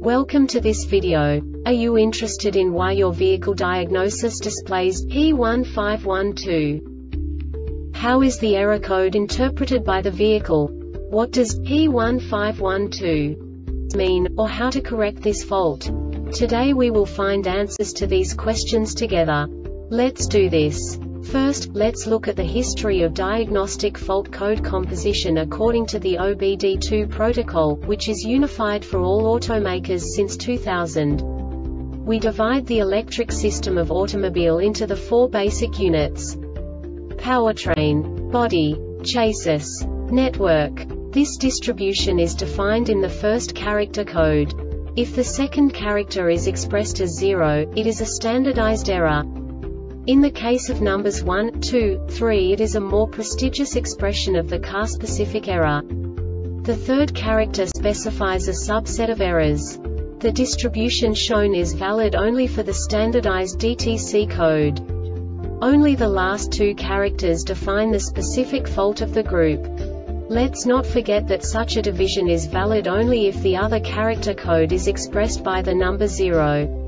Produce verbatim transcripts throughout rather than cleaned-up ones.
Welcome to this video. Are you interested in why your vehicle diagnosis displays P one five one two? How is the error code interpreted by the vehicle? What does P one five one two mean, or how to correct this fault? Today we will find answers to these questions together. Let's do this. First, let's look at the history of diagnostic fault code composition according to the O B D two protocol, which is unified for all automakers since two thousand. We divide the electric system of automobile into the four basic units: powertrain, body, chassis, network. This distribution is defined in the first character code. If the second character is expressed as zero, it is a standardized error. In the case of numbers one, two, three, it is a more prestigious expression of the car-specific error. The third character specifies a subset of errors. The distribution shown is valid only for the standardized D T C code. Only the last two characters define the specific fault of the group. Let's not forget that such a division is valid only if the other character code is expressed by the number zero.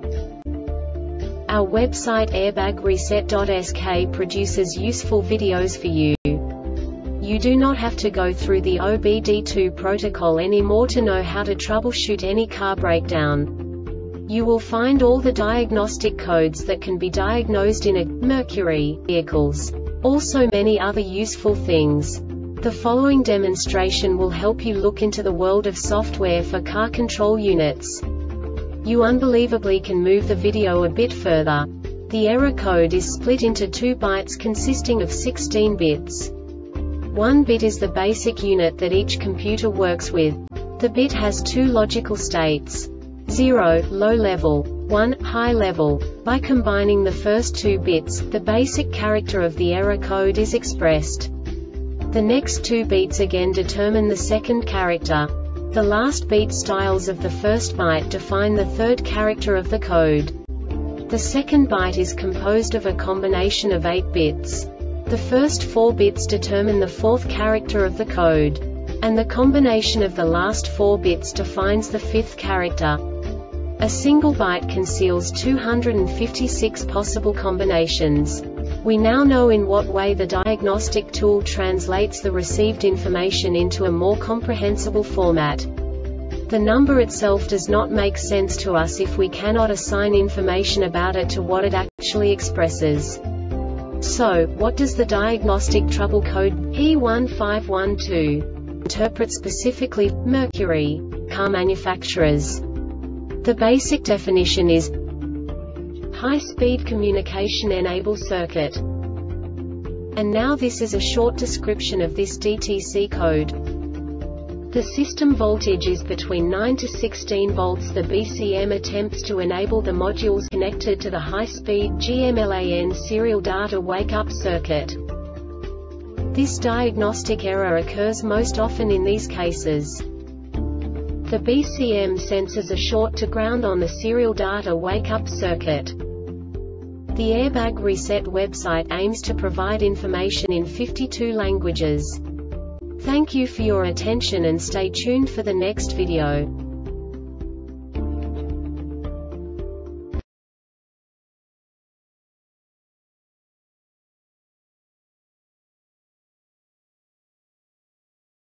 Our website airbag reset dot S K produces useful videos for you. You do not have to go through the O B D two protocol anymore to know how to troubleshoot any car breakdown. You will find all the diagnostic codes that can be diagnosed in a Mercury vehicles. Also many other useful things. The following demonstration will help you look into the world of software for car control units. You unbelievably can move the video a bit further. The error code is split into two bytes consisting of sixteen bits. One bit is the basic unit that each computer works with. The bit has two logical states: zero, low level, one, high level. By combining the first two bits, the basic character of the error code is expressed. The next two bits again determine the second character. The last beat styles of the first byte define the third character of the code. The second byte is composed of a combination of eight bits. The first four bits determine the fourth character of the code. And the combination of the last four bits defines the fifth character. A single byte conceals two hundred fifty-six possible combinations. We now know in what way the diagnostic tool translates the received information into a more comprehensible format. The number itself does not make sense to us if we cannot assign information about it to what it actually expresses. So, what does the diagnostic trouble code P one five one two interpret specifically for Mercury car manufacturers? The basic definition is high-speed communication enable circuit. And now this is a short description of this D T C code. The system voltage is between nine to sixteen volts. The B C M attempts to enable the modules connected to the high-speed G M LAN serial data wake-up circuit. This diagnostic error occurs most often in these cases. The B C M senses a short to ground on the serial data wake-up circuit. The Airbag Reset website aims to provide information in fifty-two languages. Thank you for your attention and stay tuned for the next video.